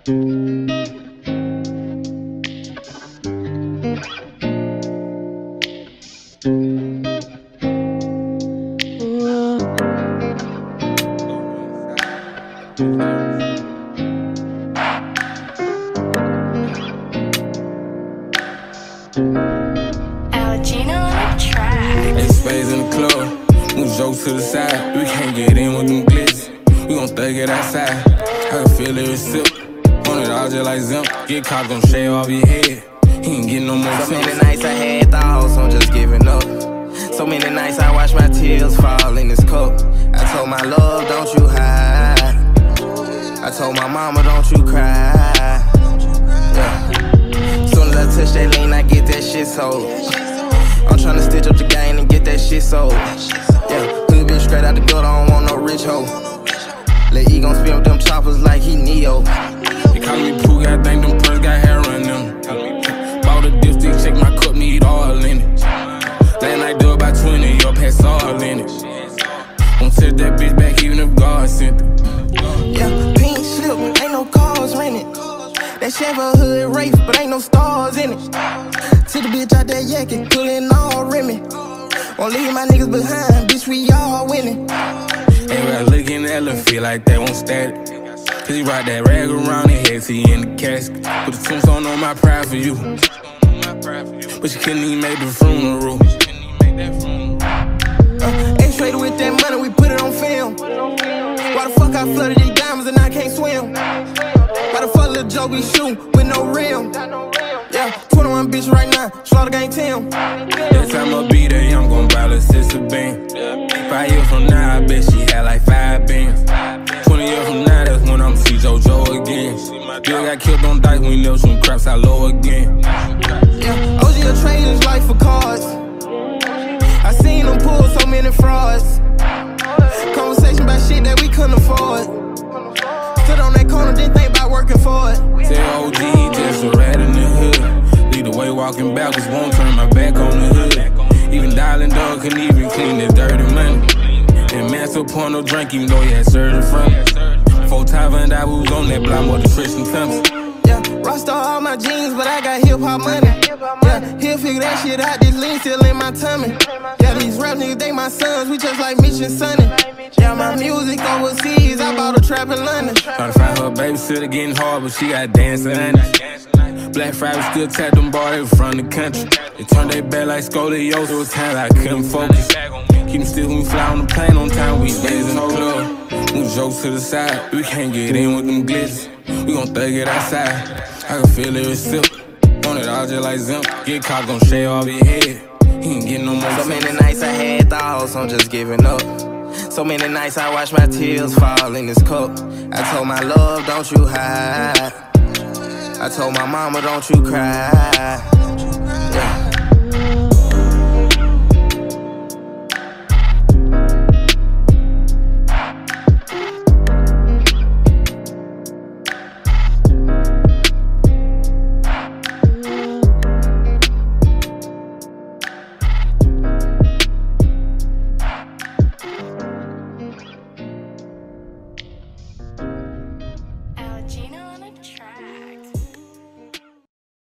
Spades in the club, move jokes to the side. We can't get in with them glitches, we gon' thug it outside. I can feel every sip, on it all just like Zimp. Get caught, gon' shave off your head, he ain't getting no more So many nights I had thoughts on just giving up. So many nights I watched my tears fall in this cup. I told my love, don't you hide. I told my mama, don't you cry. Yeah. Soon as I touch that lean, I get that shit sold. I'm tryna stitch up the game and get that shit sold. Yeah, hood bitch straight out the gutter, I don't want no rich hoe. Let E gon' spin with them choppers like he Neo. They call me Pooh, I think them purse got hair on them. Bought a dipstick, check my cup, need all in it. Last night do about 20, your pants all in it. Won't set that bitch back even if God sent it. Yeah, pink slip, ain't no cars rented. That Chevy hood race, but ain't no stars in it. Took the bitch out that yakkin', put in all Remy. Won't leave my niggas behind, bitch, we all winning. Ain't right looking at her, feel like they won't static. Cause he ride that rag around his head, see in the casket. Put the tombstone on my pride for you. But she couldn't even make the funeral. X-rated with that money, we put it on film. Why the fuck I flooded these diamonds and I can't swim? Why the fuck little Joe be shooting with no rim? Yeah, 21 bitch right now, Slaughter Gang Tim. Next time I be there, I'm gon' buy her sister bean. 5 years from now, I bet she had like 5 bands. 20 years from now, that's when I'm see JoJo again. Bill got killed on dice when he left some craps out low again. Yeah, OG a trade his life for cars. I seen them pull so many frauds. Conversation about shit that we couldn't afford. Stood on that corner, didn't think about working for it. Say OG, just a rat in the hood. Lead the way walking backwards, won't turn my back on the hood. Even Dialing Dog couldn't even clean this dirty money. And man still pouring no drink even though he had surgery from it. 4 times and I was on that block more than Tristan Thompson. Yeah, Rockstar all my jeans, but I got hip-hop money. Yeah, he'll figure that shit out, this lean still in my tummy. Yeah, these rap niggas, they my sons, we just like Mitch and Sonny. Yeah, my music overseas, I bought a trap in London. Tryna find her babysitter getting hard, but she got dancing on it. Black Friday still tapped them boys from the country. They turned their back like scoliosis, it was time I couldn't focus. Keep them still when we fly on the plane on time, we days in the club. Move jokes to the side, we can't get in with them glitches. We gon' thug it outside, I can feel every sip. On it all just like Zimp, get caught, gon' shave off your head. He ain't getting no more. So many nights I had thoughts on just giving up. So many nights I watched my tears fall in this cup. I told my love, don't you hide. I told my mama, don't you cry.